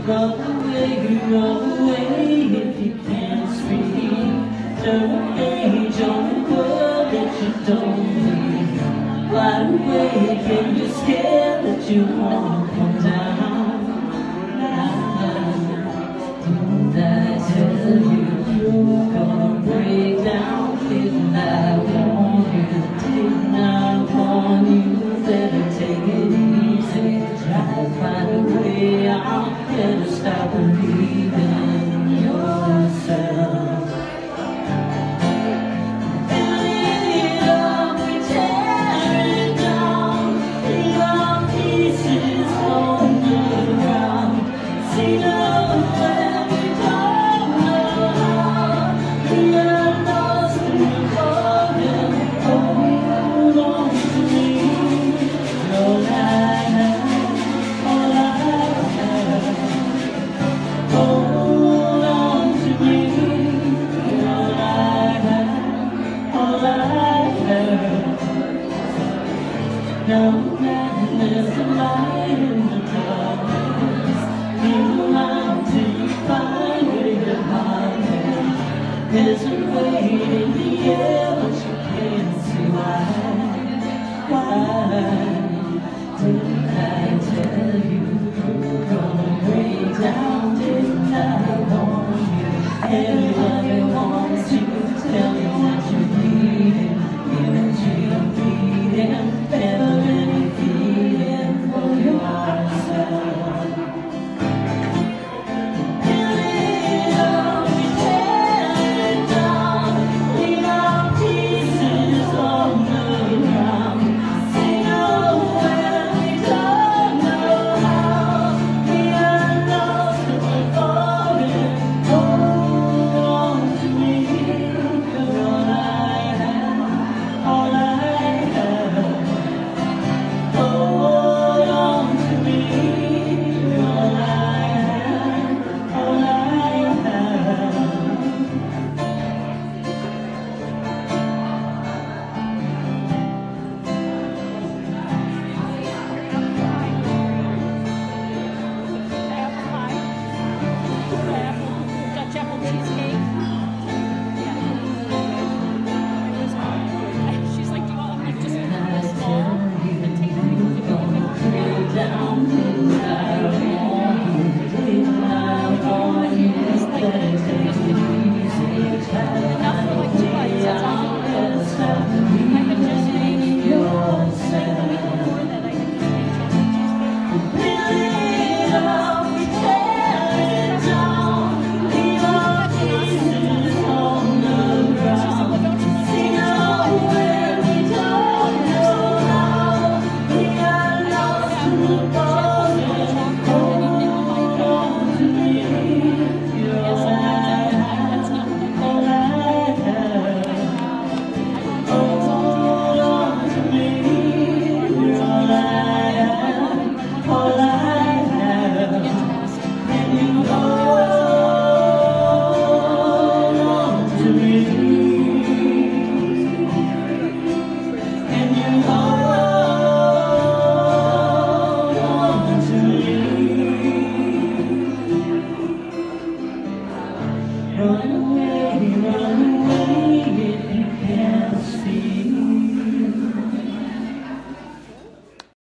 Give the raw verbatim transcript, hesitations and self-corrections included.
Run away, run away if you can't speak. Turn a page on the world that you don't need. Wide awake and you're scared that you won't come down. Didn't I tell you you're gonna break down? Didn't I warn you? Didn't I warn you? Better take it easy. Try to find a way out. Better stop believing in yourself. Now that there's a light in the darkness, you out till you find where your heart is. There's a weight in the air, but you can't see why. Why?